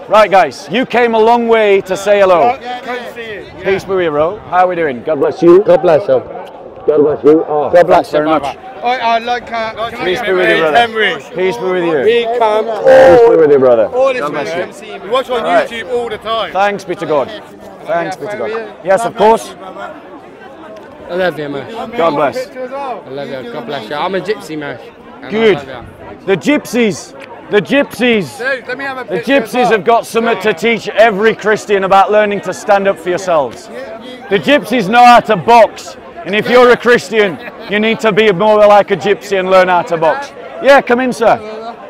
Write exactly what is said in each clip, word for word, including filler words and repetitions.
Right, guys, you came a long way to say hello. Yeah, come to see you. Yeah. Peace be with you, Ro. How are we doing? God bless you. God bless you. God bless you. Oh, God bless very much. I, I like uh, Peace be with you, brother. Peace be with you. We come Peace be with you, brother. all this man. See you. We watch on Right. YouTube all the time. Thanks be to God. Thanks be to God. Yes, of course. I love you, man. God bless. I love you. God bless you. I'm a gypsy, man. Good. The gypsies. The gypsies. Dude, let me have a The picture as gypsies well. have got something to teach every Christian about learning to stand up for yourselves. The gypsies know how to box. And if you're a Christian, you need to be more like a gypsy and learn how to box. Yeah, come in, sir.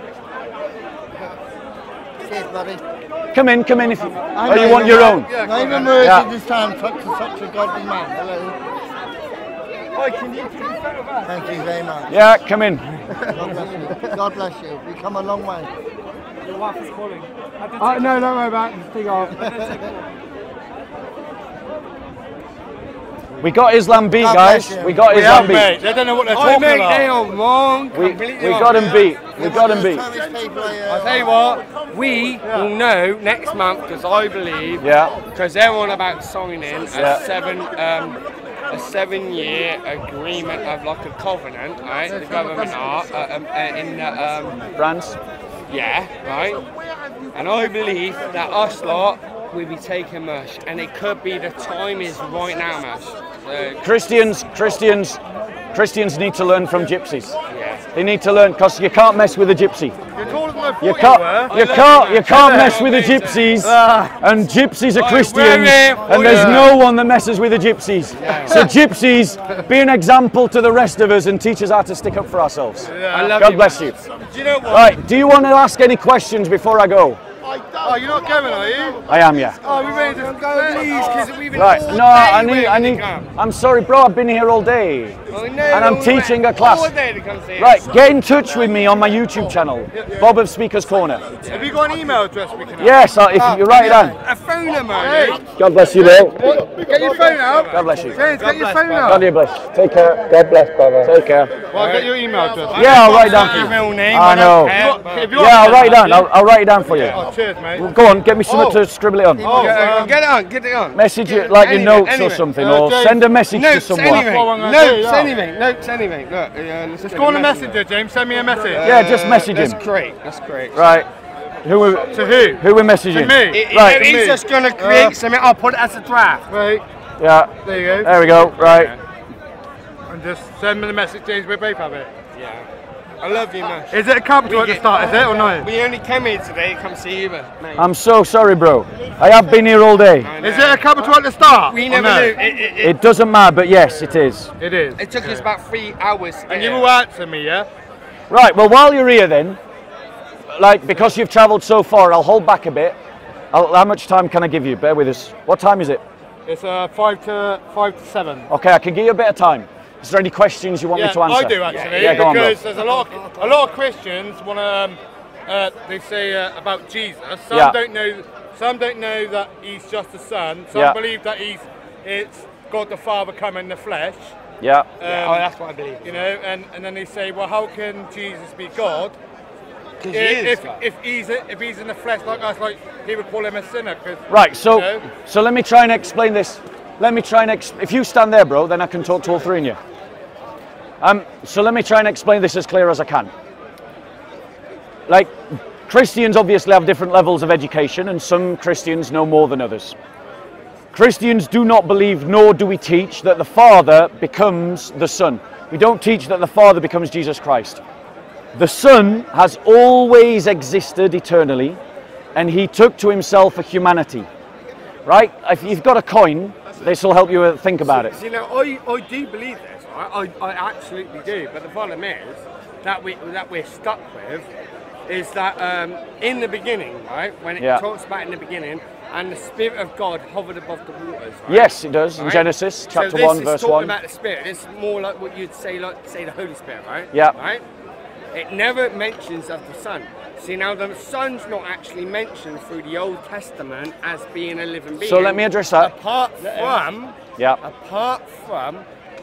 Cheers, buddy. Come in, come in if you, oh, you want your own. Not even words Yeah. at this time, such, such a godly man. Hello. Hi, can you take a photo back? Thank you very much. Yeah, come in. God bless you. God bless you. We've come a long way. Your wife is calling. Oh, no, don't worry about it. Take off. We got Islam beat, God guys. bless you. We got We Islam have, beat. mate. They don't know what they're I talking make about. they are wrong. We, completely we wrong. got him beat. We got him beat. I'll tell you what, we will know next month, because I believe, Yeah. because they're on about signing a Yeah. seven, um, a seven-year agreement of like a covenant, right? The government are uh, um, uh, in uh, um, France. yeah, right. And I believe that us lot will be taking mush, and it could be the time is right now, mush. So, Christians, Christians, Christians need to learn from gypsies. yeah. They need to learn because you can't mess with the gypsy. You're taller than I thought You you can't, were. you can't, you can't mess with the gypsies, and gypsies are Christians, and there's no one that messes with the gypsies. So gypsies, be an example to the rest of us and teach us how to stick up for ourselves. I love God you, bless man. you. Do you know what? Right, do you want to ask any questions before I go? Oh, you're not going, are you? I am, yeah. Oh, we ready to go, please, because we've been Right, all no, I day need, waiting I to need, come. I'm sorry, bro, I've been here all day. I know, And I'm all teaching day- a class. all day to come see Right, us. get in touch with me on my YouTube channel, Bob of Speaker's Corner. Have you got an email address we can have? Yes, I- if you write it down. A phone number, Hey, God bless you, bro. get your phone out. God bless you. James, get your phone God out. bless. Take care. God bless, brother. Take care. Well, get your email address. Yeah, I'll write it down for Your you. real name. I know. don't care, but- If you Yeah, I'll write it down. Yeah. I'll, I'll write it down for you. Oh, cheers, mate. Go on, get me something Oh. to scribble it on. Oh, Get, um, get it on, get it on. Message it Get- like your anyway, notes or anyway. something, Uh, or James, send a message to Notes, someone. anything. What I'm gonna Notes, do, yeah. anything. Notes, anything. Look, uh, let's Just get go on a a message. messenger, James. Send me a message. Yeah, just message That's him. great, that's great. Right. Who we, To who? who we messaging? To me. It, Right. right. He's me. just going to create Uh, something, I'll put it as a draft. Wait, Yeah. there you go. There we go. Right. And just send me the message, James. We both have it. Yeah. I love you, man. Is it a capital at the start, is it, or no? We only came here today to come see you, but mate. I'm so sorry, bro. I have been here all day. I know. Is it a capital at the start? We or never no? knew. It, it, it, It doesn't matter, but yes, it is. It is. it took us about three hours. to And get you here. will answer me, yeah? Right. Well, while you're here, then, like because you've travelled so far, I'll hold back a bit. I'll, how much time can I give you? Bear with us. What time is it? It's uh, five to five to seven. Okay, I can give you a bit of time. Is there any questions you want Yeah, me to answer? I do actually. Yeah, go on, bro. because there's a lot, of, a lot of Christians want to. Um, uh, they say uh, about Jesus. Some Yeah. don't know. Some don't know that he's just the Son. Some Yeah. believe that he's it's God the Father come in the flesh. Yeah. Um, Yeah, oh, that's what I believe. You know, and, and then they say, well, how can Jesus be God Because he if, is if, God. if he's if he's in the flesh like us? Like he would call him a sinner. 'Cause, Right. So, you know, so let me try and explain this. Let me try and ex if you stand there, bro, then I can talk to all three of you. Um. So let me try and explain this as clear as I can. Like, Christians obviously have different levels of education, and some Christians know more than others. Christians do not believe, nor do we teach, that the Father becomes the Son. We don't teach that the Father becomes Jesus Christ. The Son has always existed eternally, and he took to himself a humanity. Right? If you've got a coin, this will help you think about it. You know, I, I do believe this, right? I, I absolutely do. But the problem is that we that we're stuck with is that um, in the beginning, right, when it Yeah. talks about in the beginning, and the Spirit of God hovered above the waters. Right? Yes, it does. In Right? Genesis chapter so this one, is verse talking one. about the Spirit. It's more like what you'd say, like say the Holy Spirit, right? Yeah. Right. It never mentions of the Son. See, now the Son's not actually mentioned through the Old Testament as being a living being. So let me address that. Apart from, Yeah. apart from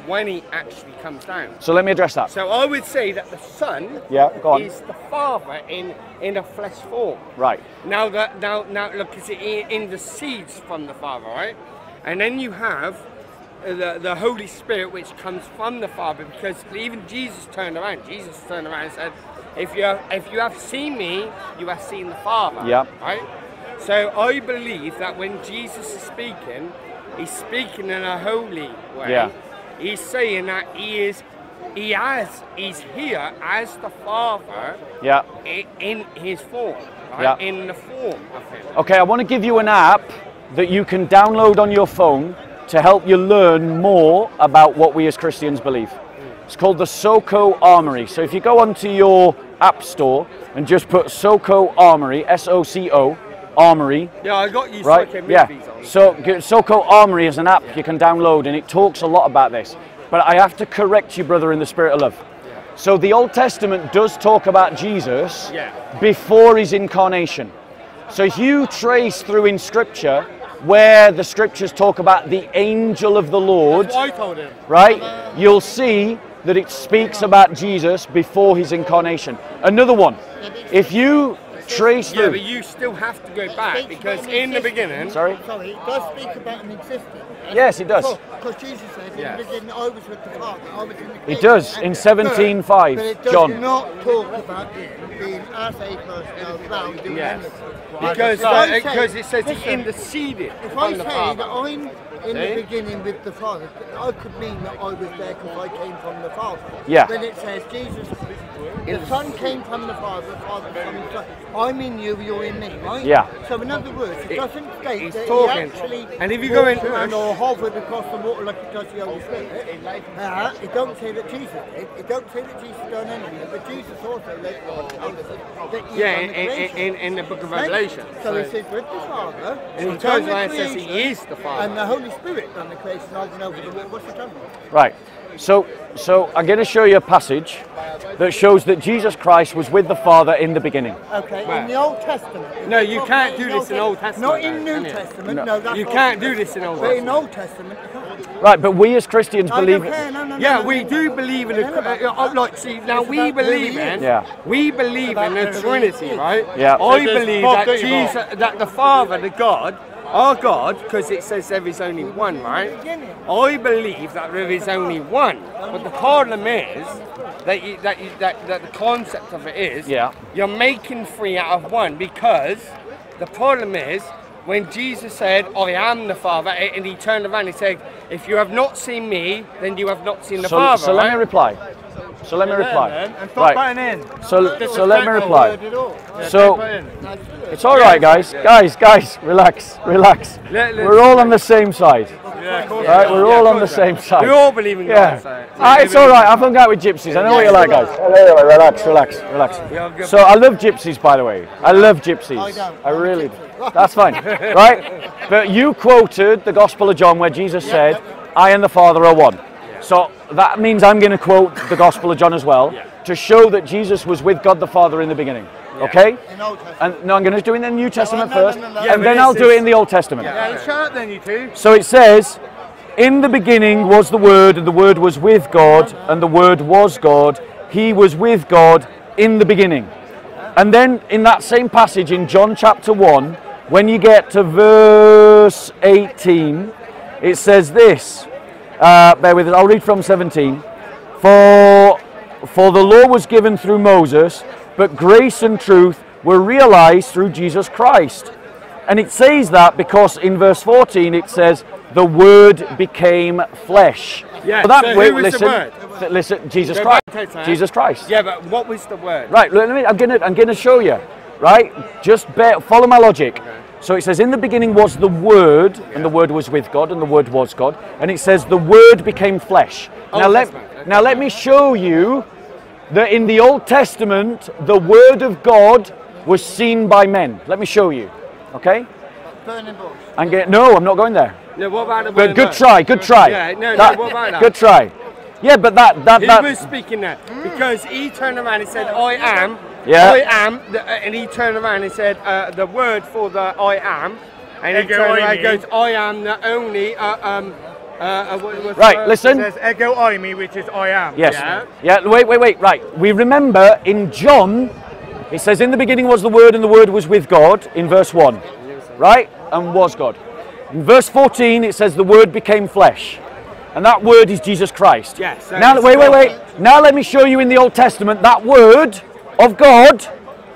when he actually comes down. So let me address that. So I would say that the Son Yeah, go on. is the Father in in a flesh form. Right. Now that now now look, it's in, in the seeds from the Father, right? And then you have the the Holy Spirit, which comes from the Father, because even Jesus turned around. Jesus turned around and said, "If you have, if you have seen me, you have seen the Father." Yeah. Right. So I believe that when Jesus is speaking, he's speaking in a holy way. Yeah. He's saying that he is, he has, he's here as the Father. Yeah. In, in his form, right? Yeah. In the form of him. Okay, I want to give you an app that you can download on your phone to help you learn more about what we as Christians believe. It's called the Soco Armoury. So if you go onto your app store and just put Soco Armoury, S O C O, Armoury. Yeah, I got you right? movies Yeah. on. So Soco Armoury is an app you can download, and it talks a lot about this. But I have to correct you, brother, in the spirit of love. Yeah. So the Old Testament does talk about Jesus Yeah. before his incarnation. So if you trace through in Scripture where the Scriptures talk about the angel of the Lord, I told him. right, you'll see that it speaks about Jesus before his incarnation. Another one, if you trace Yeah, through. but you still have to go back because in the beginning. Sorry? Sorry, it does speak about an existence. Yes, it does. Because Jesus said, in Yeah. the beginning, I was with the Father, I was in the It kingdom. does, in seventeen five, But it does John. not talk about him being as a person around doing Yes. anything. Because, If I uh, say- because it says he listen, interceded If I from the say Father. that I'm in See? the beginning with the Father, I could mean that I was there because I came from the Father. Yeah. When it says Jesus, the Son came from the Father, the Father from the Son. I'm in you, you're in me, right? Yeah. So in other words, it doesn't state he's that talking. he actually And if you go walked into around a- or hovered across the water like it does the Holy Spirit. Uh, it don't say that Jesus did. It don't say that Jesus done anything. But Jesus also later on tells us that he Yeah, done in, the in, creation. in, in the book of Right? Revelation. So he says with the Father, And he he's turns done the around and says he creation, is the Father. and the Holy Spirit done the creation over and over the world. What's he talking about? Right. So, so I'm going to show you a passage that shows that Jesus Christ was with the Father in the beginning. Okay, Right. in the Old Testament. No, you It's can't not do in this in Old Testament, Not in though, New can you? Testament. No. No, that's You Old can't do Testament. this in Old But in Testament. Old Testament, you can't. Right, but we as Christians I believe don't care. No, no, no, Yeah, no, we no, do no. believe in Forget the. about Uh, uh, that. like, see, now It's we about who believe he in. is. Yeah. We believe About in the who he Trinity, is. right? Yeah. I So there's believe Bob, that don't you, Bob? Jesus, that the Father, the God, our God, because it says there is only one, right? I believe that there is only one. But the problem is that you, that, you, that that the concept of it is Yeah. you're making three out of one, because the problem is when Jesus said, "I am the Father," and he turned around and said, "If you have not seen me, then you have not seen the So, Father." so let right? me reply. So let me reply. And stop Right. butting in. So, so let me reply. Yeah, So- don't butt in. It's all right, guys. Guys, guys, relax, relax. Let- let's- We're all on the same side. Yeah, of course. Right, we're Yeah, all of on the course, same yeah. side. We all believe in God. Yeah. So. Ah, it's all right. I've hung out with gypsies. I know what you're like, guys. Relax, relax, relax. are good. So I love gypsies, by the way. I love gypsies. I don't. I I'm a really do. gypsy. That's fine, right? But you quoted the Gospel of John where Jesus said, "I and the Father are one." So that means I'm going to quote the Gospel of John as well to show that Jesus was with God the Father in the beginning. Okay? In Old Testament. And no, I'm going to do it in the New Testament no, no, first, no, no. Yeah, and but then this I'll do it is- in the Old Testament. Yeah, shut up then, you two. So it says, "In the beginning was the Word, and the Word was with God, and the Word was God. He was with God in the beginning." And then in that same passage in John chapter one, when you get to verse eighteen, it says this. Uh, bear with us, I'll read from seventeen. For, for the law was given through Moses, but grace and truth were realized through Jesus Christ. And it says that because in verse fourteen it says, "The Word became flesh." Yeah, But that so wait, who was the listen, Word? th- listen, Jesus Go Christ. back to that. Jesus Christ. Yeah, but what was the word? Right. Let me. I'm gonna. I'm gonna show you. Right. Just bear, follow my logic. So it says, "In the beginning was the Word, and the Word was with God, and the Word was God." And it says, "The Word became flesh." Old now let Testament, okay. now let me show you that in the Old Testament, the Word of God was seen by men. Let me show you. Okay. Burning bush. And get no. I'm not going there. No, what about the But word? good try. Good try. Yeah, no, no, That- what about that? Good try. Yeah, but that that He that. was speaking there because he turned around and said, "I am." Yeah. I am, the, uh, and he turned around and said uh, the word for the "I am," and he Ego turned around and Amy. goes, "I am the only uh, um, Uh, uh, what, what's, Right, uh, listen. It says ego oimi, which is I am. Yes. Yeah. Yeah, wait, wait, wait. Right. We remember in John, it says, in the beginning was the Word, and the Word was with God, in verse one. Right? And was God. In verse fourteen, it says the Word became flesh. And that Word is Jesus Christ. Yes. so Now, it's wait, wait, God. wait. Now let me show you in the Old Testament that Word of God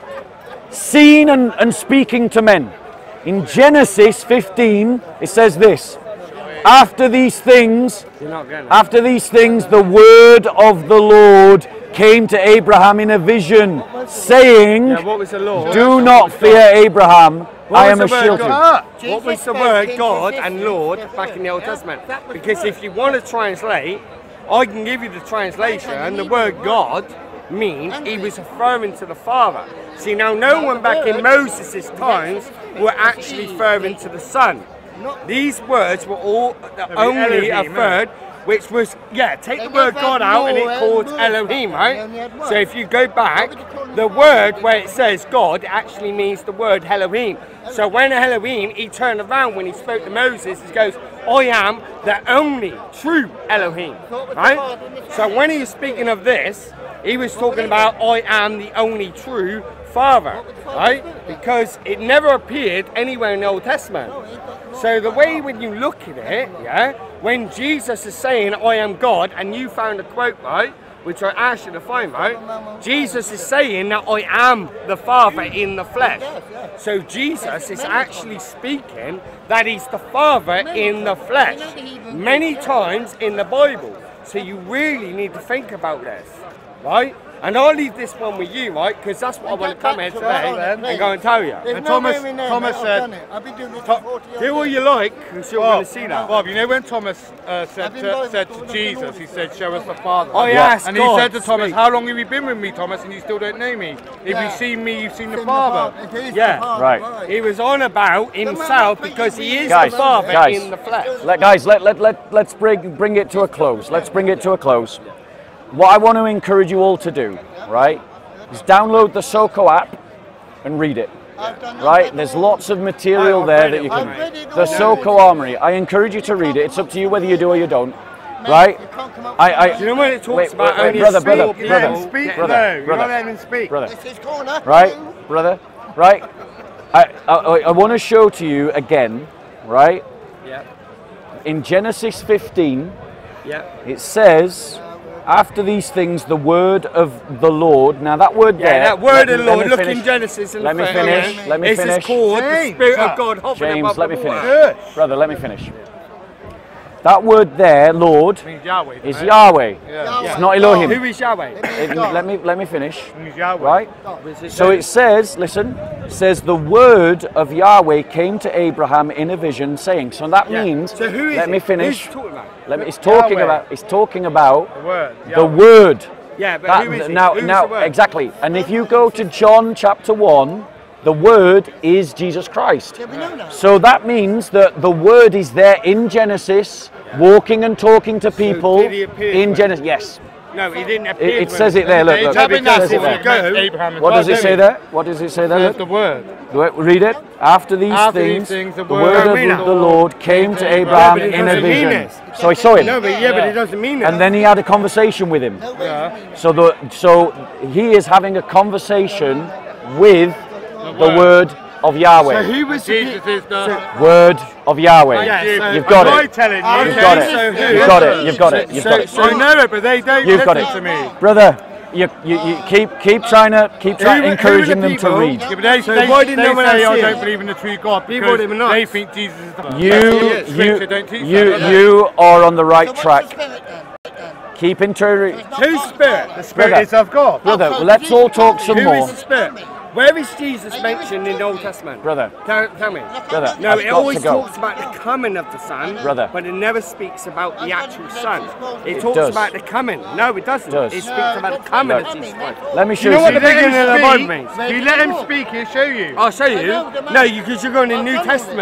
seen and, and speaking to men. In Genesis fifteen, it says this. After these things, You're not getting it. after these things, the word of the Lord came to Abraham in a vision, saying, Yeah, what was the law? do not fear Abraham, What I was am a the word shield to you. God? What Jesus was the said, word King God Jesus and said, Lord yeah, back in the Old yeah, Testament? that was Because good. if you want to translate, I can give you the translation, and the word God means he was referring to the Father. See, now no one back in Moses' times were actually referring to the Son. These words were all only a Elohim, third, which was, yeah, take the word God out and it called Elohim, right? So if you go back, the word where it says God actually means the word Elohim. So when Elohim, he turned around when he spoke to Moses, he goes, I am the only true Elohim, right? So when he was speaking of this, he was talking about I am the only true Father, right? Because it never appeared anywhere in the Old Testament. So the way when you look at it, yeah, when Jesus is saying I am God, and you found a quote, right, which I asked you to find, right? Jesus is saying that I am the Father in the flesh. So Jesus is actually speaking that he's the Father in the flesh many times in the Bible. So you really need to think about this, right? And I'll leave this one with you, right? Because that's what I want to come here today and go and tell you. There's And no Thomas- way in there, Thomas mate, said- I've done it. I've been doing this for forty years. Do what you like, because you're going to see that. Bob, you know when Thomas uh, said, I've been to, going said to to all the Jesus, Lord he is said, there. show us the Father. I Yeah. asked And he God said to Thomas, speak. how long have you been with me, Thomas, and you still don't know me? If Yeah. you've seen me, you've seen the Seen Father. It is Yeah. the Father, Right. He was on about himself because he is Guys, the Father guys. in the flesh. Let, guys, let, let, let, let's bring, bring it to a close. Let's bring it to a close. What I want to encourage you all to do, right, is download the Soco app and read it. I've done Right? that There's all. lots of material I've there read that it you all, can. I've read it The all. Soco Armoury. I encourage you to read it. It's up to you whether you do or you don't. Mate, Right? you can't come up I, with I, that. You know when it talks Wait, about wait, wait, only brother, a brother, small brother, Let him people speak, getting- brother, though. You're brother. not letting him speak. brother. It's his corner. Right, brother, right. I, I, I want to show to you again, right? Yeah, In Genesis fifteen, yeah. it says, after these things, the word of the Lord. Now that word Yeah, there. that word let me- of the let Lord, me look finish. in Genesis and Let me the finish. yeah. Let me This finish. is called the James, Spirit uh, of God hovering James, above let me the finish. water. Good. Brother, let me finish. That word there, Lord, Means Yahweh. is doesn't it? Yahweh. Yeah. It's not Elohim. Who is Yahweh? It- let me let me finish. Means Yahweh. Right? Was it So there? it says, listen, it says the word of Yahweh came to Abraham in a vision, saying. So that Yeah. means. So who is let it? me finish. Who's talking about? Let me. It's talking Yahweh. about. It's talking about The word. the Yahweh. word. Yeah, but That- who is he? now, Who's now, the word? exactly. And if you go to John chapter one, the word is Jesus Christ. Yeah, we know that. So that means that the word is there in Genesis, walking and talking to people did he appear in when- Genesis. Yes, No, he didn't it, appear. it when says he- it there. Look, look. Tabernacle It says it when there. it meant Abraham and What does it Isaac. say there? What does it say there? There's Look. the word. Wait, read it. After these After things, these things, the, the word word of of the the Lord came to Abraham Yeah, but it in a doesn't mean vision. this. So he saw him, No, but yeah, but it doesn't mean and that. then he had a conversation with him. No way Yeah. you mean it. So the so he is having a conversation with the word. word of Yahweh. So who was the Jesus is the. Word of Yahweh. Yeah, so- You've got I'm it. telling you. Okay, You've got it. so who- You've got it. You've got it. You've So, got it. so I know it, but they don't You've got listen it. to me. Brother, you, you, you keep keep trying to keep trying Who- who are encouraging the them to people? read. Yeah, but they, So they, why didn't they no one say, else I see don't it? believe in the true God People because did not. they think Jesus is the You Scripture you don't teach you that. you are on the So right what's track. the spirit then? Then? Keep inter. It's not Whose God's spirit? power. The Spirit Brother. is of God. Brother, so let's Jesus all talk told some me. Who more. is the Spirit? Where is Jesus mentioned in the Old Testament? Brother, Tell, tell me. brother, No, I've it got always to go. talks about the coming of the Son, Brother. but it never speaks about the actual Son. It, It talks does. about the coming. No, it doesn't. does. It speaks about the coming of Jesus Christ. Let me show You know you. what the something. beginning of the Bible means? If you let him speak, he'll show you. I'll show I know, you. the man- No, because you're going in I've New done all this. Testament.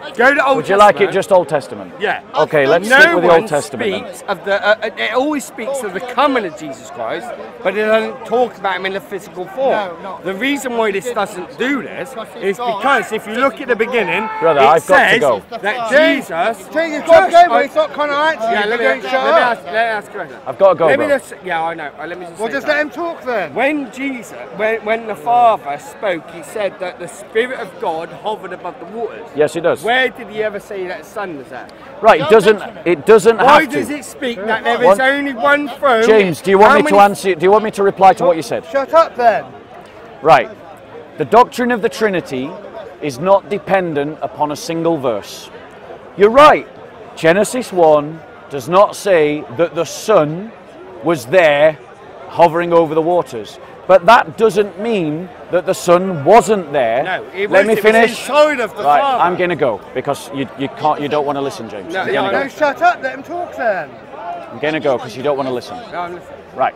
Go to Old Would you Testament. like it just Old Testament? Yeah. Okay, let's no stick with the one Old Testament then. speaks of the. Uh, it always speaks of the coming of Jesus Christ, but it doesn't talk about him in the physical form. No, no. The reason why this doesn't do this is because if you look at the beginning, Brother, it I've got to says go. that Jesus. Jesus, got to go, but it's not kind of answer. Yeah, let me, let me ask. Let me ask a question. I've got to go, Let me bro. just. Yeah, I know. Uh, Let me just. Well, say just that. let him talk then. When Jesus, when, when the Father spoke, he said that the Spirit of God hovered above the waters. Yes, it does. Where did he ever say that the Son was there? Right, it doesn't. It doesn't Why have does to. it speak that there One- is only one throne? James, do you want How me to many- answer? Do you want me to reply to what you said? Shut up then. Right. The doctrine of the Trinity is not dependent upon a single verse. You're right. Genesis one does not say that the Son was there hovering over the waters. But that doesn't mean that the Son wasn't there. No, it Let was, me it was finish. inside of the Right, Father. I'm going to go because you, you can't. You don't want to listen, James. No, I'm yeah, going I to No, go. shut up. Let him talk then. I'm going to go because you don't want to listen. No, I'm listening. Right.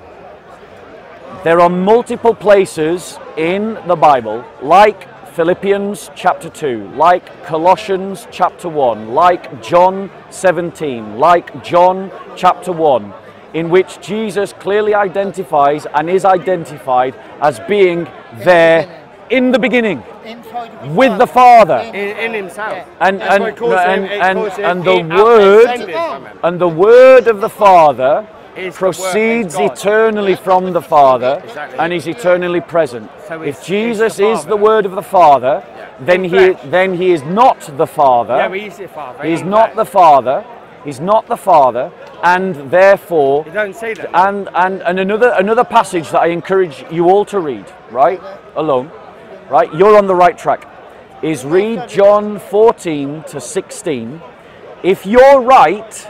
There are multiple places in the Bible, like Philippians chapter two, like Colossians chapter one, like John seventeen, like John chapter one, in which Jesus clearly identifies and is identified as being there in the beginning Inside of his with the Father. Father. In, in himself. And That's and why it calls him- and, it and, calls him- and the he word ascended from him. and the word of the Father Is the word- proceeds is God. eternally from the Father Exactly. and is eternally present. So If it's- Jesus it's the is the Father. word of the Father, then In he flesh. then he is not the Father. Yeah, but he's the Father. He's in not fact. the Father. He's not the Father, and therefore He doesn't say that. and and and another another passage that I encourage you all to read, right? Alone. Right? You're on the right track. Is read John fourteen to sixteen. If you're right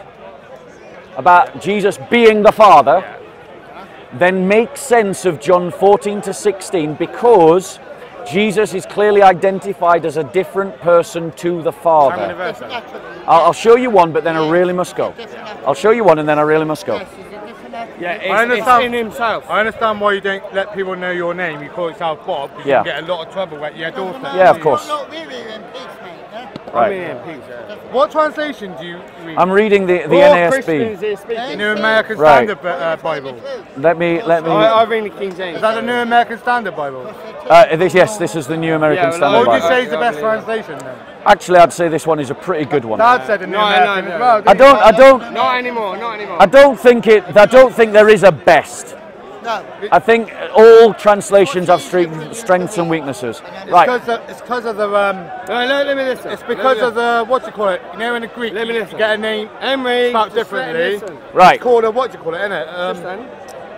about Jesus being the Father, then make sense of John fourteen to sixteen, because Jesus is clearly identified as a different person to the How many Father. verses? I'll, I'll show you one, but then I really must go. I'll show you one and then I really must go. Yeah, it's, I it's understand. in himself. I understand why you don't let people know your name. You call yourself Bob because Yeah. you get a lot of trouble at your doorstep. Yeah, of course. Not really in peace, mate. Yeah? I mean, Right. in peace, yeah. What translation do you read? I'm reading the, the All N A S B. Christians here speaking. New American Right. Standard uh, Bible. Let me let me. I, I read the King James. Is that the New American Standard Bible? Uh, this, yes, this is the New American Yeah, well, Standard What would you Bible. say is the I best believe translation then? Actually, I'd say this one is a pretty good one. Dad said the New No, no, American no. as well. I don't, I don't, Not anymore, not anymore. I don't think it. I don't think there is a best. No. I think all translations have strength, strengths and weaknesses. Right. Because of, it's because of the um. No, let, let me listen. It's because of the what do you call it? You know, in the Greek, Let me you listen. get a name Emery, spelled just let him differently. listen. Right. It's called a what do you call it? Isn't it? Um, Listen.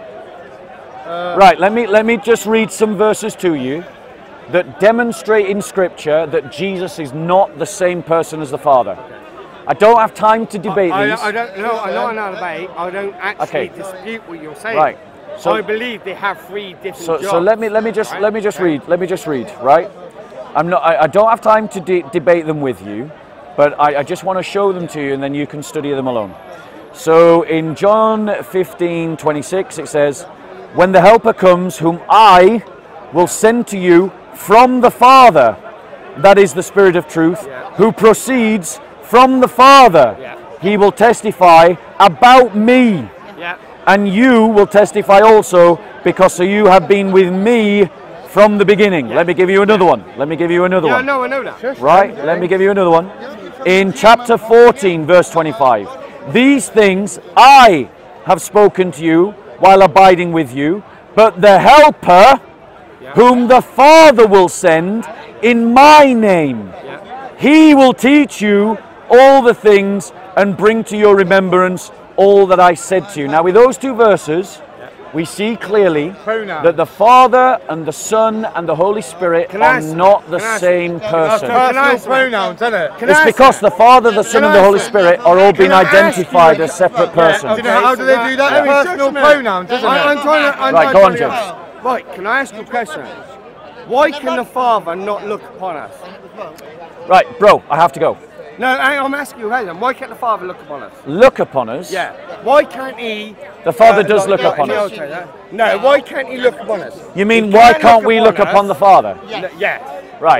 Right. Let me let me just read some verses to you that demonstrate in Scripture that Jesus is not the same person as the Father. I don't have time to debate I, these. I don't know. I'm not an debate. I don't actually Okay. dispute what you're saying. Right. So- I believe they have three different So, jobs. so let me let me just right? let me just Okay. read. Let me just read. Right. I'm not. I, I don't have time to de- debate them with you, but I, I just want to show them to you, and then you can study them alone. So in John fifteen twenty-six, it says, "When the Helper comes, whom I will send to you from the Father, that is the Spirit of truth, Yeah. who proceeds from the Father, Yeah. he will testify about me." Yeah. And you will testify also, because you have been with me from the beginning. Let me give you another one. Let me give you another Yeah, one. no, I know that. Right? Let me give you another one. In chapter fourteen, verse twenty-five. "These things I have spoken to you while abiding with you, but the Helper, whom the Father will send in my name, Yeah. he will teach you all the things and bring to your remembrance all that I said to you." Now, with those two verses, we see clearly Pronoun. that the Father and the Son and the Holy Spirit Can I are ask- not the can I ask- same person. Can I Personal ask- pronouns, isn't it? Can I It's ask because you- the Father, the Son, Can and I the Holy ask you- Spirit are all being Can I ask you identified a- as separate Do persons. you know how do they do that? Okay, so Personal that- pronouns, isn't I, I'm it? trying to. I'm Right, trying go to on, figure James. out. Right, can I ask you a question? Why can the Father not look upon us? Right, bro, I have to go. No, I- I'm asking you a question. Why can't the Father look upon us? Look upon us. Yeah. Why can't He? The Father uh, does like- look upon in the us. Old Testament, No, why can't He look upon us? You mean, He why can can't look we upon look upon us. the Father? No, yeah. Right.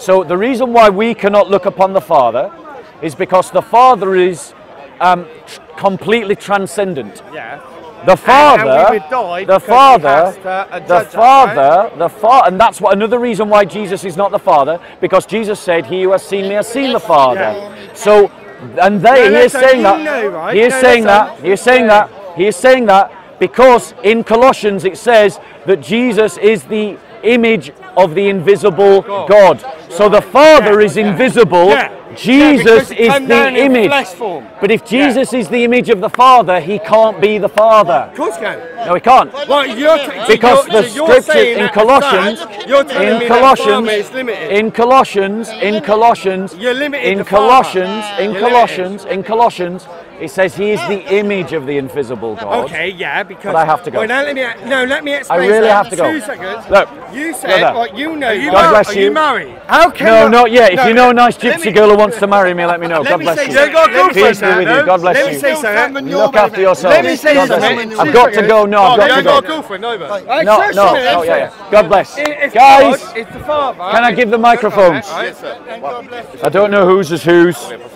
So the reason why we cannot look upon the Father is because the Father is um, tr completely transcendent. Yeah. The Father, and, and we would die the because Father, he has to, uh, the judge us, Father, right? the Father, and that's what another reason why Jesus is not the Father, because Jesus said, "He who has seen me has seen the Father." Yeah. So, and they, No, he is listen, saying you that, know, right? he is No, saying listen. that, he is saying that, he is saying that because in Colossians it says that Jesus is the image of the invisible God. So the Father Yeah, is yeah. invisible. Yeah. Jesus yeah, he is come the down in image. flesh form. But if Jesus is the image of the Father, he can't be the Father. Of course, can. No, he can't. Well, you're t- Because you're, the so you're scriptures saying in that Colossians, son, you're telling in me Colossians, that is limited. in Colossians, in Colossians, You're limited in to Colossians, Father. in You're Colossians, in Colossians, it says he is the image of the invisible God. Okay, yeah, because. But I have to go. Well, now let me. No, let me explain. I really that. have to go. Two seconds. Look, you said, brother. like, you know, God bless are you. you married? How can No, I- not yet. If no, you know a nice let gypsy me- girl who wants to marry me, let me know. Let God me bless say you. something. Let me Peace say be with you. something. God bless Let me you. say something. Look after yourself. Let me say God bless something. you. I've got to go. No, I've Oh, got you to ain't got a go. girlfriend either. Like, No, trust no, me, no, yeah, listen. yeah. God bless. If Guys, God is the Father, can I give the microphones? Yes, sir. I don't know whose is whose.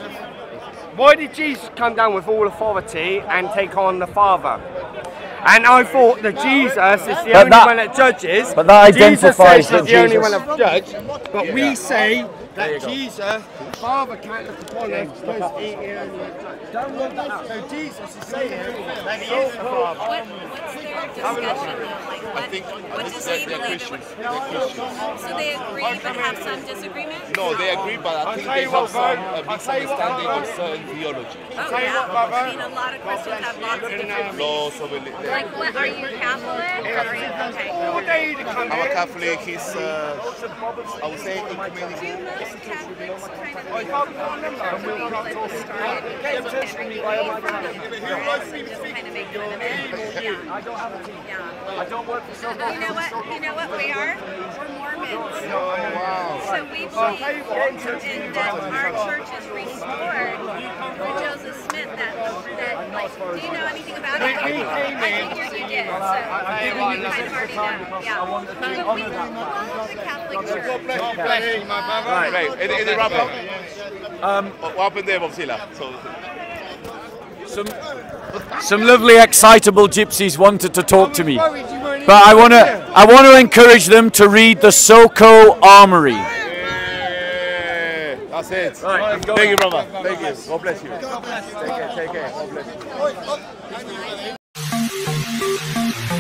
why did Jesus come down with all authority and take on the Father? And I thought that Jesus is the But only that- one that judges. but that Jesus identifies says that he's the only Jesus- one that judges. But we say that Jesus, the Father, can't look upon us because he is. Don't look at that. So Jesus is saying that he is the Father. What, what's their discussion though? Like, what, I think what does they're, he they're believe? Christians. They're Christians. So they agree but have some disagreement? No, they agree, but I think tell they you have what, some bro. a I'll big tell you what, understanding bro. of certain theology. Oh, tell you yeah. what, brother. I mean, a lot of Christians have lots of different Laws beliefs. of religion. Like, what, are you Catholic? Or are you, okay. All day to come I'm a here. Catholic. He's, uh, I would say, ecumenical. Do most Catholics kind of think of the started because of Henry the Eighth? Just kind of make fun of it? Yeah. Yeah. I don't work for Soco. You know what? You know what we are? We're Mormons. Oh, wow. So we believe in that our church is restored for Joseph Smith. That that like, do you know anything about it? I figured you did. So you kind of already know. Yeah. But we follow the Catholic Church. God bless you, my brother. Right, any, any wrap up? Um, what happened there, Bobzilla? So, Some, some lovely, excitable gypsies wanted to talk to me, but I want to, I want to encourage them to read the Soco Armoury. yeah, that's it. Right, Thank you, brother. Thank you. God bless you. Take care. Take care. God bless you.